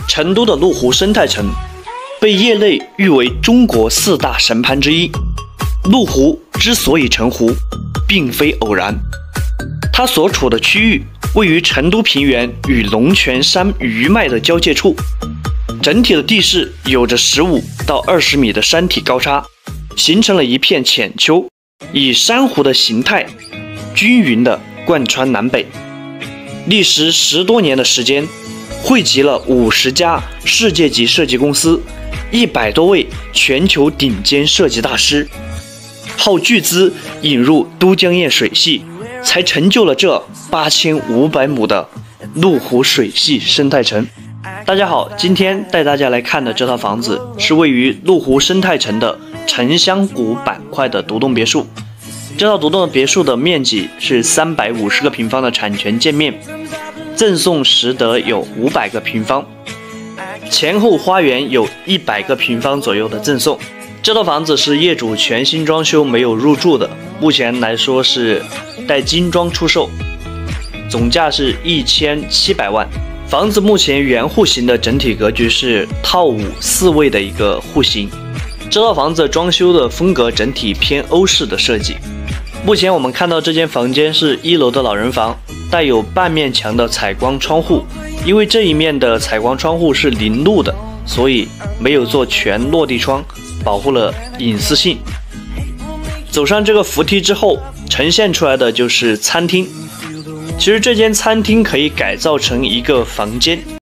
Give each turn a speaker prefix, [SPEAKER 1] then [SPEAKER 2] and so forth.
[SPEAKER 1] 成都的麓湖生态城被业内誉为中国4大神盘之一。麓湖之所以成湖，并非偶然，它所处的区域位于成都平原与龙泉山余脉的交界处，整体的地势有着15到20米的山体高差，形成了一片浅丘，以珊瑚的形态均匀地贯穿南北。历时10多年的时间，汇集了50家世界级设计公司，100多位全球顶尖设计大师，耗巨资引入都江堰水系，才成就了这8500亩的麓湖水系生态城。大家好，今天带大家来看的这套房子是位于麓湖生态城的城乡谷板块的独栋别墅。这套独栋别墅的面积是350个平方的产权建面，赠送实得有500个平方，前后花园有100个平方左右的赠送。这套房子是业主全新装修没有入住的，目前来说是带精装出售，总价是1700万。房子目前原户型的整体格局是套5 4卫的一个户型。这套房子装修的风格整体偏欧式的设计。目前我们看到这间房间是1楼的老人房，带有半面墙的采光窗户，因为这一面的采光窗户是临路的，所以没有做全落地窗，保护了隐私性。走上这个扶梯之后，呈现出来的就是餐厅。其实这间餐厅可以改造成一个房间，